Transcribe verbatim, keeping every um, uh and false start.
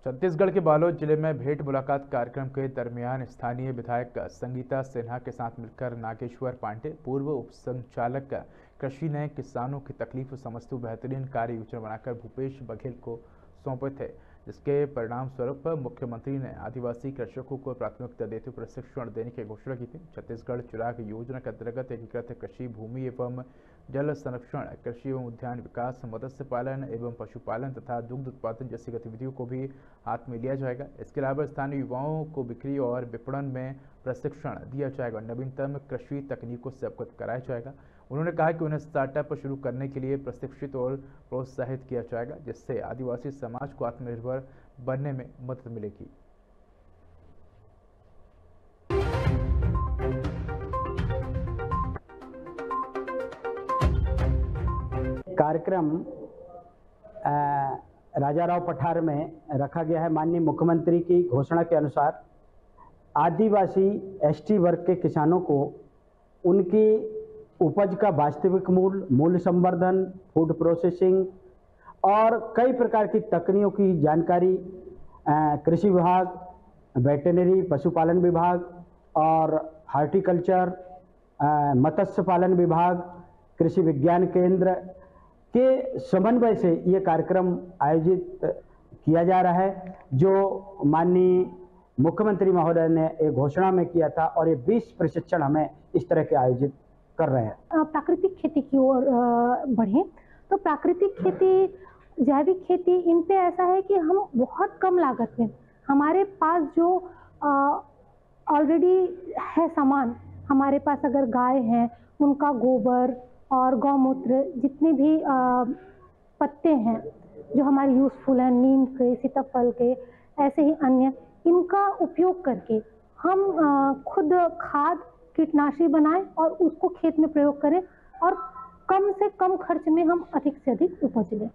छत्तीसगढ़ के बालोद जिले में भेंट मुलाकात कार्यक्रम के दरमियान स्थानीय विधायक संगीता सिन्हा के साथ मिलकर नागेश्वर पांडे, पूर्व उप संचालक कृषि ने किसानों की तकलीफ समझते हुए बेहतरीन कार्य योजना बनाकर भूपेश बघेल को सौंपे थे, जिसके परिणाम स्वरूप मुख्यमंत्री ने आदिवासी कृषकों को प्राथमिकता देते हुए प्रशिक्षण देने की घोषणा की थी। छत्तीसगढ़ चिराग योजना के अंतर्गत एकीकृत कृषि भूमि एवं जल संरक्षण, कृषि एवं उद्यान विकास, मत्स्य पालन एवं पशुपालन तथा दुग्ध उत्पादन जैसी गतिविधियों को भी हाथ में लिया जाएगा। इसके अलावा स्थानीय युवाओं को बिक्री और विपणन में प्रशिक्षण दिया जाएगा और नवीनतम कृषि तकनीकों से अवगत कराया जाएगा। उन्होंने कहा कि उन्हें स्टार्टअप शुरू करने के लिए प्रशिक्षित और प्रोत्साहित किया जाएगा, जिससे आदिवासी समाज को आत्मनिर्भर बनने में मदद मिलेगी। कार्यक्रम राजाराव पठार में रखा गया है। माननीय मुख्यमंत्री की घोषणा के अनुसार आदिवासी एसटी वर्ग के किसानों को उनकी उपज का वास्तविक मूल्य, मूल्य संवर्धन, फूड प्रोसेसिंग और कई प्रकार की तकनीकों की जानकारी कृषि विभाग, वेटरनरी पशुपालन विभाग और हार्टिकल्चर, मत्स्य पालन विभाग, कृषि विज्ञान केंद्र के समन्वय से ये कार्यक्रम आयोजित किया जा रहा है, जो माननीय मुख्यमंत्री महोदय ने एक घोषणा में किया था और ये बीस प्रशिक्षण हमें इस तरह के आयोजित कर रहे हैं। प्राकृतिक खेती की ओर बढ़े तो प्राकृतिक खेती, जैविक खेती, इन पे ऐसा है कि हम बहुत कम लागत में, हमारे पास जो ऑलरेडी है सामान, हमारे पास अगर गाय हैं उनका गोबर और गौमूत्र, जितने भी आ, पत्ते हैं जो हमारे यूज़फुल हैं, नीम के, सीताफल के, ऐसे ही अन्य, इनका उपयोग करके हम आ, खुद खाद कीटनाशी बनाएं और उसको खेत में प्रयोग करें और कम से कम खर्च में हम अधिक से अधिक उपज लें।